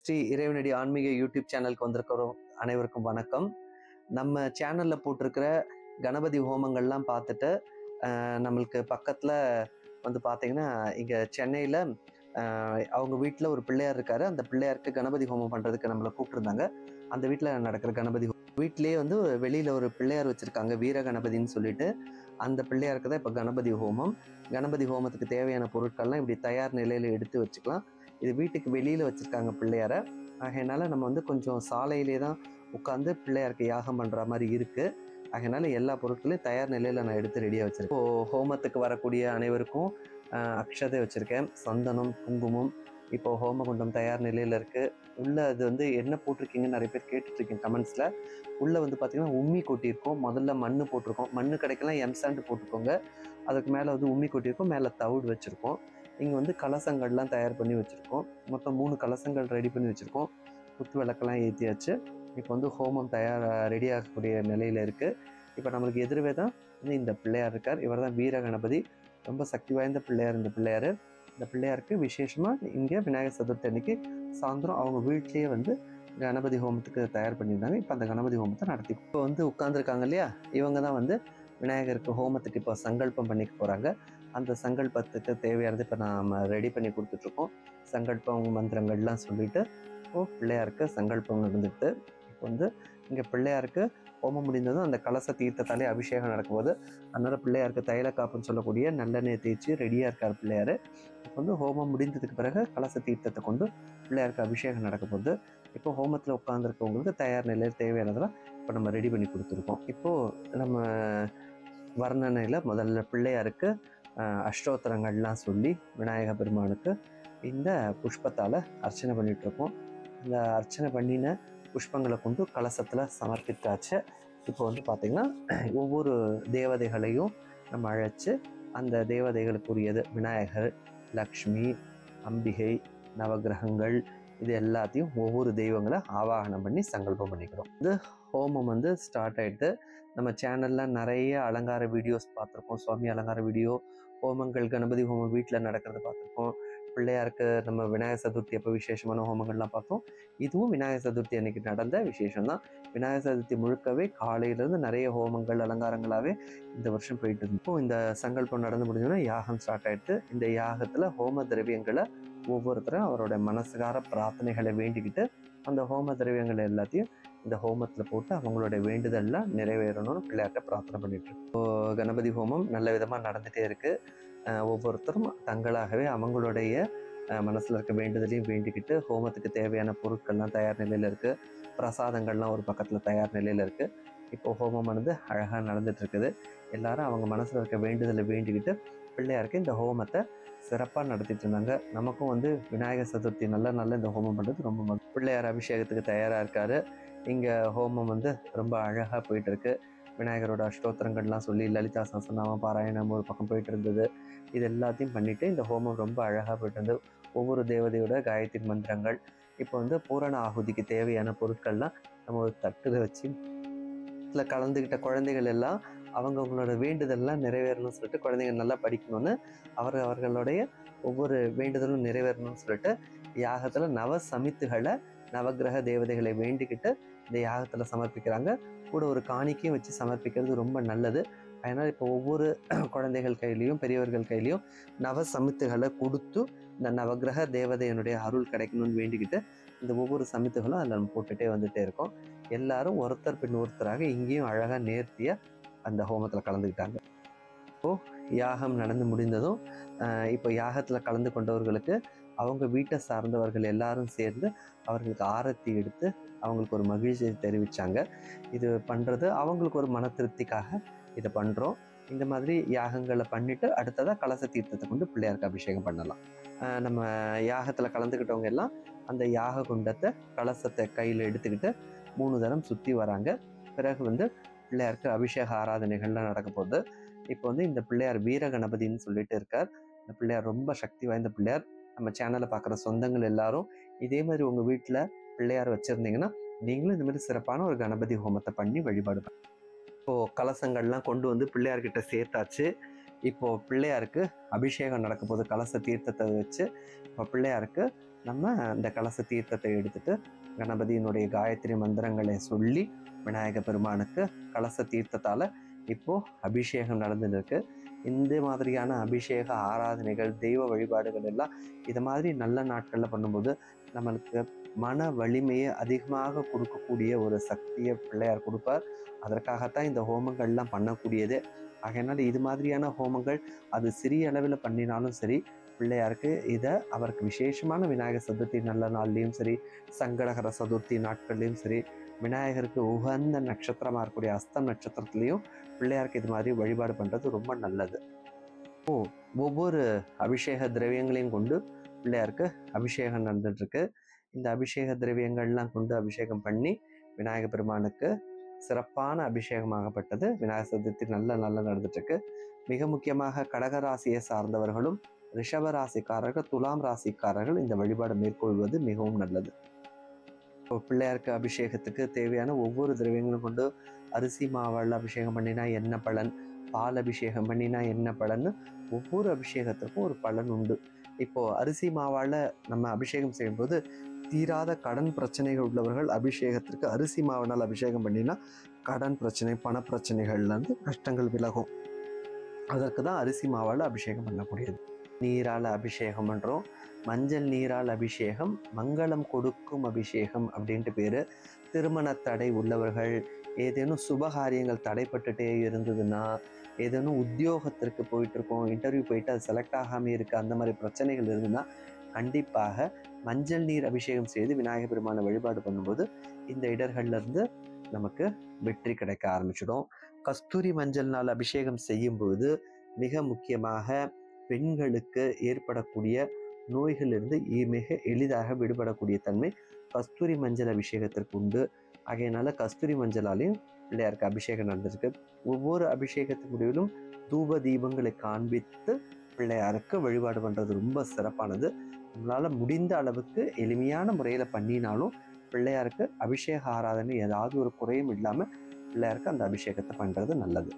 ஸ்ரீ இறைவனடி ஆன்மீக யூடியூப் சேனலுக்கு வந்திருக்கிறோம். அனைவருக்கும் வணக்கம். நம்ம சேனலில் போட்டிருக்கிற கணபதி ஹோமங்கள்லாம் பார்த்துட்டு நம்மளுக்கு பக்கத்தில் வந்து பார்த்தீங்கன்னா இங்கே சென்னையில் அவங்க வீட்டில் ஒரு பிள்ளையார் இருக்கார். அந்த பிள்ளையாருக்கு கணபதி ஹோமம் பண்ணுறதுக்கு நம்மளை கூப்பிட்டுருந்தாங்க. அந்த வீட்டில் நடக்கிற கணபதி வீட்லேயே வந்து வெளியில் ஒரு பிள்ளையார் வச்சுருக்காங்க, வீர கணபதின்னு சொல்லிட்டு. அந்த பிள்ளையாருக்கு தான் இப்போ கணபதி ஹோமம். கணபதி ஹோமத்துக்கு தேவையான பொருட்கள்லாம் இப்படி தயார் நிலையில் எடுத்து வச்சுக்கலாம். இது வீட்டுக்கு வெளியில் வச்சுருக்காங்க பிள்ளையாரை. ஆகையினால நம்ம வந்து கொஞ்சம் சாலையிலே தான் உட்காந்து பிள்ளையாருக்கு யாகம் பண்ணுற மாதிரி இருக்குது. ஆகையினால எல்லா பொருட்களையும் தயார் நிலையில் நான் எடுத்து ரெடியாக வச்சுருக்கேன். இப்போது ஹோமத்துக்கு வரக்கூடிய அனைவருக்கும் அக்ஷதை வச்சுருக்கேன், சந்தனம், குங்குமம். இப்போது ஹோமகுண்டம் தயார் நிலையில் இருக்குது. உள்ளே அது வந்து என்ன போட்டிருக்கீங்கன்னு நிறைய பேர் கேட்டுட்ருக்கீங்க கமெண்ட்ஸில். உள்ளே வந்து பார்த்திங்கன்னா உம்மி கொட்டியிருக்கோம். முதல்ல மண் போட்டிருக்கோம். மண் கிடைக்கலாம், எம்சாண்டு போட்டுக்கோங்க. அதுக்கு மேலே வந்து உம்மி கொட்டியிருக்கோம், மேலே தவிடு வச்சுருக்கோம். இங்கே வந்து கலசங்கள்லாம் தயார் பண்ணி வச்சுருக்கோம். மொத்தம் 3 கலசங்கள் ரெடி பண்ணி வச்சுருக்கோம். குத்து விளக்கெல்லாம் ஏற்றியாச்சு. இப்போ வந்து ஹோமம் ரெடி ஆகக்கூடிய நிலையில் இருக்குது. இப்போ நம்மளுக்கு எதிர்வே தான் இந்த பிள்ளையார் இருக்கார். இவர் தான் வீர கணபதி. ரொம்ப சக்தி வாய்ந்த பிள்ளையார் இந்த பிள்ளையார். இந்த பிள்ளையாருக்கு விசேஷமாக இங்கே விநாயகர் சதுர்த்தி அன்னைக்கு சாயந்தரம் அவங்க வீட்லேயே வந்து கணபதி ஹோமத்துக்கு தயார் பண்ணியிருந்தாங்க. இப்போ அந்த கணபதி ஹோமத்தை நடத்தி இப்போ வந்து உட்காந்துருக்காங்க இல்லையா, இவங்க தான் வந்து விநாயகருக்கு ஹோமத்துக்கு இப்போ சங்கல்பம் பண்ணிக்க போகிறாங்க. அந்த சங்கல்பத்துக்கு தேவையானது இப்போ நாம் ரெடி பண்ணி கொடுத்துட்ருக்கோம். சங்கல்பம் மந்திரங்கள்லாம் சொல்லிவிட்டு இப்போது பிள்ளையாருக்கு சங்கல்பம் நடந்துட்டு இப்போ வந்து இங்கே பிள்ளையாருக்கு ஹோமம் முடிந்ததும் அந்த கலச தீர்த்தத்தாலே அபிஷேகம் நடக்கும்போது அதனால் பிள்ளையாருக்கு தைல காப்புன்னு சொல்லக்கூடிய நல்லெண்ணெய் தேய்ச்சி ரெடியாக இருக்கார் பிள்ளையார். இப்போ வந்து ஹோமம் முடிந்ததுக்கு பிறகு கலச தீர்த்தத்தை கொண்டு பிள்ளையாருக்கு அபிஷேகம் நடக்க போகுது. இப்போ ஹோமத்தில் உட்காந்துருக்கவங்களுக்கு தயார் நிலையில் தேவையானதெல்லாம் இப்போ நம்ம ரெடி பண்ணி கொடுத்துருக்கோம். இப்போது நம்ம வர்ணனையில் முதல்ல பிள்ளையாருக்கு அஷ்டோத்திரங்கள்லாம் சொல்லி விநாயக பெருமானுக்கு இந்த புஷ்பத்தால் அர்ச்சனை பண்ணிகிட்ருக்கோம். அந்த அர்ச்சனை பண்ணின புஷ்பங்களை கொண்டு கலசத்தில் சமர்ப்பித்தாச்சு. இப்போ வந்து பார்த்திங்கன்னா ஒவ்வொரு தேவதைகளையும் நம்ம அழைச்சி அந்த தேவதைகளுக்குரியது விநாயகர், லக்ஷ்மி, அம்பிகை, நவகிரகங்கள் இது எல்லாத்தையும் ஒவ்வொரு தெய்வங்களை ஆவாகனம் பண்ணி சங்கல்பம் பண்ணிக்கிறோம். இது ஹோமம் வந்து ஸ்டார்ட் ஆகிடுது. நம்ம சேனலில் நிறைய அலங்கார வீடியோஸ் பார்த்துருக்கோம். சுவாமி அலங்கார வீடியோ, ஹோமங்கள், கணபதி ஹோமம் வீட்டில் நடக்கிறது பார்த்துருக்கோம். பிள்ளையாருக்கு நம்ம விநாயகர் சதுர்த்தி அப்போ விசேஷமான ஹோமங்கள்லாம் பார்த்தோம். இதுவும் விநாயகர் சதுர்த்தி அன்னைக்கு நடந்த விசேஷம்தான். விநாயகர் சதுர்த்தி முழுக்கவே காலையிலேருந்து நிறைய ஹோமங்கள் அலங்காரங்களாகவே இந்த வருஷம் போயிட்டு இருந்தோம். இந்த சங்கல்பம் நடந்து முடிஞ்சோன்னா யாகம் ஸ்டார்ட் ஆகிடுது. இந்த யாகத்தில் ஹோம திரவியங்களை ஒவ்வொருத்தரும் அவரோட மனசுகார பிரார்த்தனைகளை வேண்டிக்கிட்டு அந்த ஹோம திரவியங்களை எல்லாத்தையும் இந்த ஹோமத்தில் போட்டு அவங்களோட வேண்டுதல்லாம் நிறைவேறணும்னு பிள்ளையார்ட்ட பிரார்த்தனை பண்ணிட்டு இருக்கோம். இப்போ கணபதி ஹோமம் நல்ல விதமாக நடந்துகிட்டே இருக்குது. ஒவ்வொருத்தரும் தங்களாகவே அவங்களுடைய மனசில் இருக்க வேண்டுதலையும் வேண்டிக்கிட்டு ஹோமத்துக்கு தேவையான பொருட்கள்லாம் தயார் நிலையில் இருக்குது. பிரசாதங்கள்லாம் ஒரு பக்கத்தில் தயார் நிலையில் இருக்குது. இப்போது ஹோமமானது அழகாக நடந்துகிட்ருக்குது. எல்லாரும் அவங்க மனசில் இருக்க வேண்டுதலை வேண்டிக்கிட்டு பிள்ளையாருக்கு இந்த ஹோமத்தை சிறப்பாக நடத்திட்டு இருந்தாங்க. நமக்கும் வந்து விநாயகர் சதுர்த்தி நல்ல இந்த ஹோமம் பண்ணுறது ரொம்ப பிள்ளையார் அபிஷேகத்துக்கு தயாராக இருக்கார். இங்கே ஹோமம் வந்து ரொம்ப அழகாக போயிட்டுருக்கு. விநாயகரோட அஷ்டோத்திரங்கள்லாம் சொல்லி லலிதா சஹஸ்ரநாமம் பாராயணம் ஒரு பக்கம் போயிட்டு இருந்தது. இது எல்லாத்தையும் பண்ணிவிட்டு இந்த ஹோமம் ரொம்ப அழகாக போயிட்டு இருந்தது. ஒவ்வொரு தேவதையோட காயத்ரி மந்திரங்கள். இப்போ வந்து பூரண ஆகுதிக்கு தேவையான பொருட்கள்லாம் நம்ம ஒரு தட்டில் வச்சு இதில் கலந்துக்கிட்ட குழந்தைகள் எல்லாம் அவங்களோட வேண்டுதல்லாம் நிறைவேறணும்னு சொல்லிட்டு குழந்தைங்க நல்லா படிக்கணும்னு அவர்களுடைய ஒவ்வொரு வேண்டுதலும் நிறைவேறணும்னு சொல்லிட்டு யாகத்தில் நவ சமித்துகளை நவகிரக தேவதைகளை வேண்டிக்கிட்டு இந்த யாகத்தில் சமர்ப்பிக்கிறாங்க. கூட ஒரு காணிக்கையும் வச்சு சமர்ப்பிக்கிறது ரொம்ப நல்லது. அதனால் இப்போ ஒவ்வொரு குழந்தைகள் கையிலையும் பெரியவர்கள் கையிலையும் நவ சமித்துகளை கொடுத்து இந்த நவகிரக தேவதையினுடைய அருள் கிடைக்கணும்னு வேண்டிக்கிட்டு இந்த ஒவ்வொரு சமித்துகளும் அதில் நம்ம போட்டுகிட்டே வந்துகிட்டே இருக்கோம். எல்லாரும் ஒருத்தர் பின் ஒருத்தராக இங்கேயும் அழகாக நேர்த்தியாக அந்த ஹோமத்தில் கலந்துக்கிட்டாங்க. இப்போது யாகம் நடந்து முடிந்ததும் இப்போ யாகத்தில் கலந்து கொண்டவர்களுக்கு அவங்க வீட்டை சார்ந்தவர்கள் எல்லாரும் சேர்ந்து அவர்களுக்கு ஆரத்தி எடுத்து அவங்களுக்கு ஒரு மகிழ்ச்சியை தெரிவித்தாங்க. இது பண்ணுறது அவங்களுக்கு ஒரு மன திருப்திக்காக இதை பண்ணுறோம். இந்த மாதிரி யாகங்களை பண்ணிவிட்டு அடுத்ததாக கலச தீர்த்தத்தை கொண்டு பிள்ளையாருக்கு அபிஷேகம் பண்ணலாம். நம்ம யாகத்தில் கலந்துக்கிட்டவங்க எல்லாம் அந்த யாக குண்டத்தை கலசத்தை கையில் எடுத்துக்கிட்டு 3 தரம் சுற்றி வராங்க. பிறகு வந்து பிள்ளையாருக்கு அபிஷேக ஆராதனைகள்லாம் நடக்க போகுது. இப்போ வந்து இந்த பிள்ளையார் வீர கணபதின்னு சொல்லிட்டு இருக்கார். இந்த பிள்ளையார் ரொம்ப சக்தி வாய்ந்த பிள்ளையார். நம்ம சேனலை பார்க்குற சொந்தங்கள் எல்லாரும் இதே மாதிரி உங்கள் வீட்டில் பிள்ளையார் வச்சுருந்தீங்கன்னா நீங்களும் இந்த மாதிரி சிறப்பான ஒரு கணபதி ஹோமத்தை பண்ணி வழிபாடு பண்ண. இப்போது கலசங்கள்லாம் கொண்டு வந்து பிள்ளையார்கிட்ட சேர்த்தாச்சு. இப்போது பிள்ளையாருக்கு அபிஷேகம் நடக்க போது கலச தீர்த்தத்தை வச்சு இப்போ பிள்ளையாருக்கு நம்ம இந்த கலச தீர்த்தத்தை எடுத்துட்டு கணபதியினுடைய காயத்ரி மந்திரங்களை சொல்லி விநாயக பெருமானுக்கு கலச தீர்த்தத்தால் இப்போ அபிஷேகம் நடந்துட்டு இருக்கு. இந்த மாதிரியான அபிஷேக ஆராதனைகள், தெய்வ வழிபாடுகள் எல்லாம் இது மாதிரி நல்ல நாட்களில் பண்ணும்போது நம்மளுக்கு மன வலிமையை அதிகமாக கொடுக்கக்கூடிய ஒரு சக்தியை பிள்ளையார் கொடுப்பார். அதற்காகத்தான் இந்த ஹோமங்கள்லாம் பண்ணக்கூடியது. ஆகையினால இது மாதிரியான ஹோமங்கள் அது சிறிய அளவில் பண்ணினாலும் சரி, பிள்ளையாருக்கு இதை அவருக்கு விசேஷமான விநாயகர் சதுர்த்தி நல்ல நாள்லையும் சரி, சங்கடகர சதுர்த்தி நாட்கள்லையும் சரி, விநாயகருக்கு உகந்த நட்சத்திரமாக இருக்கக்கூடிய அஸ்தம் நட்சத்திரத்துலேயும் பிள்ளையாருக்கு இது மாதிரி வழிபாடு பண்ணுறது ரொம்ப நல்லது. ஒவ்வொரு அபிஷேக திரவியங்களையும் கொண்டு பிள்ளையாருக்கு அபிஷேகம் நடந்துட்டுருக்கு. இந்த அபிஷேக திரவியங்கள்லாம் கொண்டு அபிஷேகம் பண்ணி விநாயக பெருமானுக்கு சிறப்பான அபிஷேகமாகப்பட்டது விநாயகர் சதுர்த்தி நல்ல நடந்துட்டுருக்கு. மிக முக்கியமாக கடகராசியை சார்ந்தவர்களும் ரிஷப ராசிக்காரர்கள், துலாம் ராசிக்காரர்கள் இந்த வழிபாடு மேற்கொள்வது மிகவும் நல்லது. பிள்ளையாருக்கு அபிஷேகத்துக்கு தேவையான ஒவ்வொரு திரவியங்களும் கொண்டு அரிசி மாவால் அபிஷேகம் பண்ணினா என்ன பலன், பால் அபிஷேகம் பண்ணினா என்ன பலன்னு ஒவ்வொரு அபிஷேகத்துக்கும் ஒரு பலன் உண்டு. இப்போ அரிசி மாவால் நம்ம அபிஷேகம் செய்யும்போது தீராத கடன் பிரச்சனைகள் உள்ளவர்கள் அபிஷேகத்திற்கு அரிசி மாவினால் அபிஷேகம் பண்ணினா கடன் பிரச்சனை, பணப்பிரச்சனைகள்லேருந்து கஷ்டங்கள் விலகும். அதற்கு தான் அரிசி மாவால் அபிஷேகம் பண்ணக்கூடியது. நீரால் அபிஷேகம் பண்ணுறோம். மஞ்சள் நீரால் அபிஷேகம் மங்களம் கொடுக்கும் அபிஷேகம் அப்படின்ட்டு பேர். திருமண தடை உள்ளவர்கள், ஏதேனும் சுபகாரியங்கள் தடைப்பட்டுட்டே இருந்ததுன்னா, ஏதேனும் உத்தியோகத்திற்கு போயிட்டு இருக்கோம், இன்டர்வியூ போயிட்டு அது செலக்ட் ஆகாமல் இருக்குது, அந்த மாதிரி பிரச்சனைகள் இருந்ததுன்னா கண்டிப்பாக மஞ்சள் நீர் அபிஷேகம் செய்து விநாயகர் பெருமானை வழிபாடு பண்ணும்போது இந்த இடர்கள்லேருந்து நமக்கு வெற்றி கிடைக்க ஆரம்பிச்சிடும். கஸ்தூரி மஞ்சள் நாள் அபிஷேகம் செய்யும் பொழுது மிக முக்கியமாக பெண்களுக்கு ஏற்படக்கூடிய நோய்களிலிருந்து மிக எளிதாக விடுபடக்கூடிய தன்மை கஸ்தூரி மஞ்சள் அபிஷேகத்திற்கு உண்டு. ஆகையினால கஸ்தூரி மஞ்சளாலையும் பிள்ளையாருக்கு அபிஷேகம் நடந்திருக்கு. ஒவ்வொரு அபிஷேகத்தின் முடிவிலும் தூப தீபங்களை காண்பித்து பிள்ளையாருக்கு வழிபாடு பண்ணுறது ரொம்ப சிறப்பானது. நம்மளால் முடிந்த அளவுக்கு எளிமையான முறையில் பண்ணினாலும் பிள்ளையாருக்கு அபிஷேக ஆராதனை ஏதாவது ஒரு குறையும் இல்லாமல் பிள்ளையாருக்கு அந்த அபிஷேகத்தை பண்ணுறது நல்லது.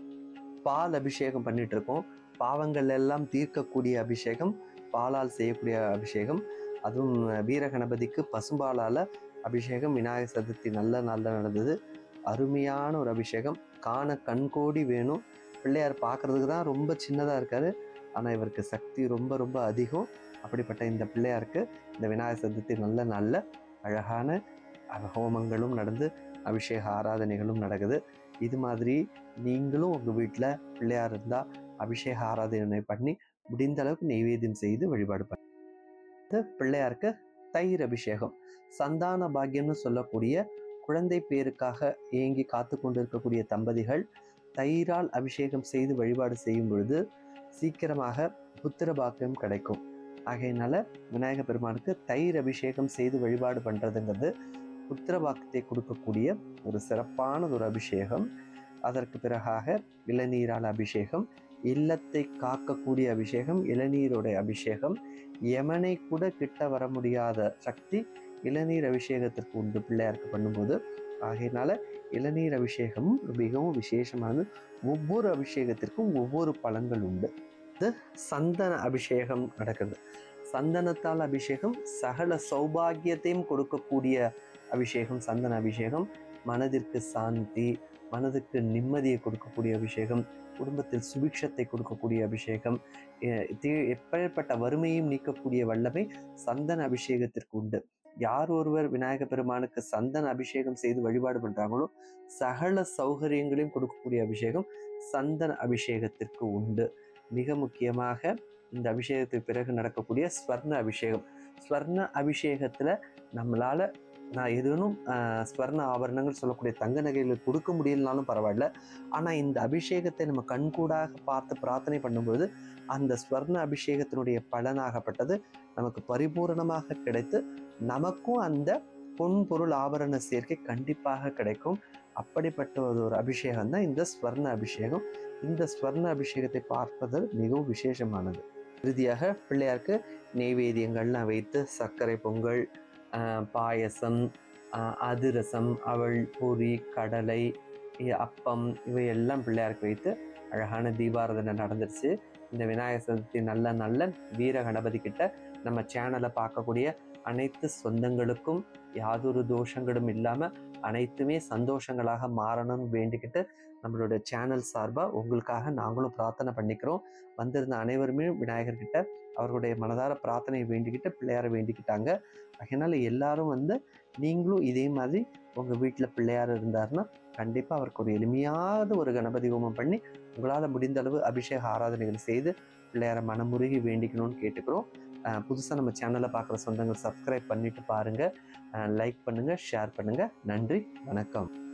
பால் அபிஷேகம் பண்ணிட்டு இருக்கோம். பாவங்கள் எல்லாம் தீர்க்கக்கூடிய அபிஷேகம், பாலால் செய்யக்கூடிய அபிஷேகம். அதுவும் வீரகணபதிக்கு பசும்பாலால் அபிஷேகம் விநாயகர் சதுர்த்தி நல்ல நடந்தது. அருமையான ஒரு அபிஷேகம். காண கண்கோடி வேணும். பிள்ளையார் பார்க்கறதுக்கு தான் ரொம்ப சின்னதாக இருக்காரு, ஆனால் இவருக்கு சக்தி ரொம்ப ரொம்ப அதிகம். அப்படிப்பட்ட இந்த பிள்ளையாருக்கு இந்த விநாயகர் சதுர்த்தி நல்ல நாளில் அழகான ஹோமங்களும் நடந்து அபிஷேக ஆராதனைகளும் நடக்குது. இது மாதிரி நீங்களும் உங்கள் வீட்டில் பிள்ளையார் இருந்தால் அபிஷேக ஆராதனை பண்ணி முடிந்த அளவுக்கு நெய்வேத்தியம் செய்து வழிபாடு பண்ண. பிள்ளையாருக்கு தயிர் அபிஷேகம், சந்தான பாக்கியம்னு சொல்லக்கூடிய குழந்தை பேருக்காக ஏங்கி காத்து கொண்டு இருக்கக்கூடிய தம்பதிகள் தயிரால் அபிஷேகம் செய்து வழிபாடு செய்யும் பொழுது சீக்கிரமாக புத்திர பாக்கியம் கிடைக்கும். ஆகையினால விநாயகர் பெருமானுக்கு தயிர் அபிஷேகம் செய்து வழிபாடு பண்ணுறதுங்கிறது புத்திர பாக்கியத்தை கொடுக்கக்கூடிய ஒரு சிறப்பான ஒரு அபிஷேகம். அதற்கு பிறகாக இளநீரால் அபிஷேகம், இல்லத்தை காக்கக்கூடிய அபிஷேகம், இளநீருடைய அபிஷேகம். யமனை கூட கிட்ட வர முடியாத சக்தி இளநீர் அபிஷேகத்திற்கு உண்டு பிள்ளையாருக்கு பண்ணும்போது. ஆகையினால இளநீர் அபிஷேகம் மிகவும் விசேஷமானது. ஒவ்வொரு அபிஷேகத்திற்கும் ஒவ்வொரு பலன்கள் உண்டு. இது சந்தன அபிஷேகம் நடக்கிறது. சந்தனத்தால் அபிஷேகம் சகல சௌபாகியத்தையும் கொடுக்கக்கூடிய அபிஷேகம் சந்தன அபிஷேகம். மனதிற்கு சாந்தி, மனதுக்கு நிம்மதியை கொடுக்கக்கூடிய அபிஷேகம், குடும்பத்தில் சுபிக்ஷத்தை கொடுக்கக்கூடிய அபிஷேகம், எப்பேற்பட்ட வறுமையும் நீக்கக்கூடிய வல்லமை சந்தன அபிஷேகத்திற்கு உண்டு. யார் ஒருவர் விநாயகர் பெருமானுக்கு சந்தன அபிஷேகம் செய்து வழிபாடு பண்றாங்களோ சகல சௌகரியங்களையும் கொடுக்கக்கூடிய அபிஷேகம் சந்தன அபிஷேகத்திற்கு உண்டு. மிக முக்கியமாக இந்த அபிஷேகத்துக்கு பிறகு நடக்கக்கூடிய ஸ்வர்ண அபிஷேகம். ஸ்வர்ண அபிஷேகத்துல நம்மளால நான் எதுவும் ஸ்வர்ண ஆபரணங்கள் சொல்லக்கூடிய தங்க நகைகள் கொடுக்க முடியலனாலும் பரவாயில்ல, ஆனால் இந்த அபிஷேகத்தை நம்ம கண்கூடாக பார்த்து பிரார்த்தனை பண்ணும்பொழுது அந்த ஸ்வர்ண அபிஷேகத்தினுடைய பலனாகப்பட்டது நமக்கு பரிபூரணமாக கிடைத்து நமக்கும் அந்த பொன் பொருள் ஆபரண சேர்க்கை கண்டிப்பாக கிடைக்கும். அப்படிப்பட்ட ஒரு அபிஷேகம் தான் இந்த ஸ்வர்ண அபிஷேகம். இந்த ஸ்வர்ண அபிஷேகத்தை பார்ப்பது மிகவும் விசேஷமானது. இறுதியாக பிள்ளையாருக்கு நெய்வேத்தியங்கள்லாம் வைத்து சர்க்கரை பொங்கல், பாயசம், அதிரசம், அவல், பொரி, கடலை, அப்பம் இவையெல்லாம் பிள்ளையாருக்கு வைத்து அழகான தீபாராதனை நடந்துருச்சு. இந்த விநாயகர் சதுர்த்தி நல்ல நல்ல வீர கணபதி கிட்ட நம்ம சேனலை பார்க்கக்கூடிய அனைத்து சொந்தங்களுக்கும் யாதொரு தோஷங்களும் இல்லாமல் அனைத்துமே சந்தோஷங்களாக மாறணும்னு வேண்டிக்கிட்டு நம்மளுடைய சேனல் சார்பாக உங்களுக்காக நாங்களும் பிரார்த்தனை பண்ணிக்கிறோம். வந்திருந்த அனைவருமே விநாயகர்கிட்ட அவர்களுடைய மனதார பிரார்த்தனையை வேண்டிக்கிட்டு பிள்ளையாரை வேண்டிக்கிட்டாங்க. அதனால் எல்லாரும் நீங்களும் இதே மாதிரி உங்கள் வீட்டில் பிள்ளையார் இருந்தாருன்னா கண்டிப்பாக அவருக்கு ஒரு எளிமையாத ஒரு கணபதி ஹோமம் பண்ணி உங்களால் முடிந்த அளவு அபிஷேக ஆராதனைகள் செய்து பிள்ளையாரை மனமுருகி வேண்டிக்கணும்னு கேட்டுக்கிறோம். புதுசாக நம்ம சேனலை பார்க்குற சொந்தங்கள் சப்ஸ்கிரைப் பண்ணிட்டு பாருங்கள், லைக் பண்ணுங்கள், ஷேர் பண்ணுங்கள். நன்றி, வணக்கம்.